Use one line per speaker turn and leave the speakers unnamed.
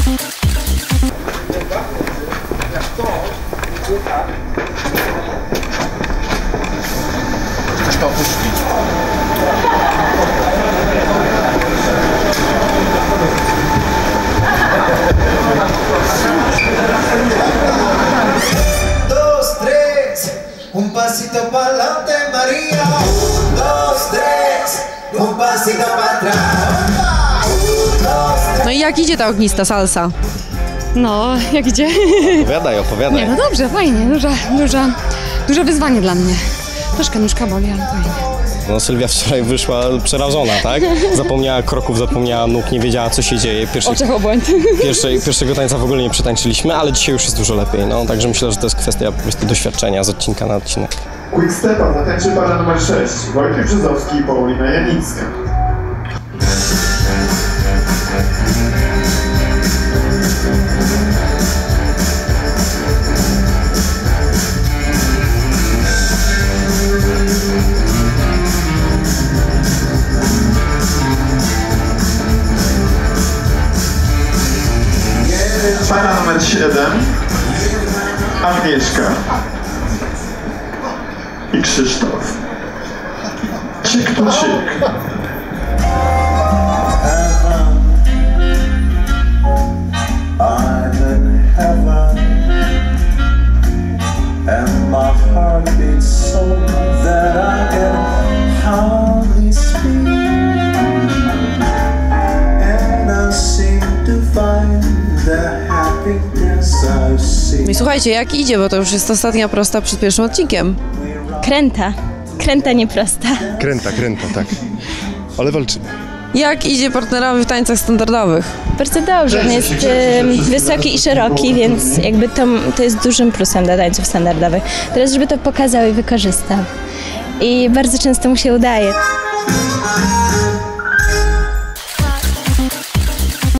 To puszki.
Dos, tres, un pasito pa'lante, María. Dos, tres, un pasito para atrás.
No i jak idzie ta ognista salsa?
No, jak idzie?
Opowiadaj, opowiadaj.
Nie, no dobrze, fajnie, duże wyzwanie dla mnie. Troszkę nóżka boli, ale fajnie.
No Sylwia wczoraj wyszła przerażona, tak? Zapomniała kroków, zapomniała nóg, nie wiedziała co się dzieje.
Oczach obłęd.
Pierwszego tańca w ogóle nie przetańczyliśmy, ale dzisiaj już jest dużo lepiej, no. Także myślę, że to jest kwestia po prostu doświadczenia z odcinka na odcinek.
Quickstepa zatańczy para numer 6, Wojciech Brzozowski i Paulina Janicka. Para numer 7, Agnieszka i Krzysztof. Czyk to czyk.
I'm in heaven, and my heart beats so that I can hardly speak, and I seem to find the happiness I see.
No i słuchajcie, jak idzie, bo to już jest ostatnia prosta przed pierwszym odcinkiem.
Kręta nieprosta.
Kręta, tak. Ale walczymy.
Jak idzie partnerowi w tańcach standardowych?
Bardzo dobrze, on jest wysoki i szeroki, więc jakby to jest dużym plusem dla tańców standardowych. Teraz, żeby to pokazał i wykorzystał. I bardzo często mu się udaje.